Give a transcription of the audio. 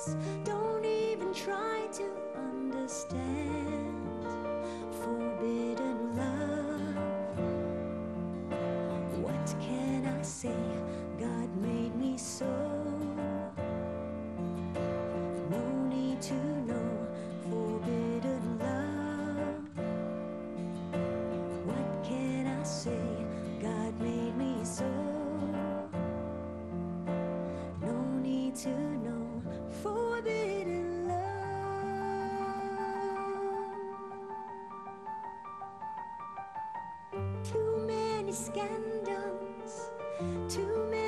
us. Don't even try to understand forbidden love. What can I say? God made me so. No need to know forbidden love. What can I say? God made me so. No need to know forbidden love. Too many scandals, too many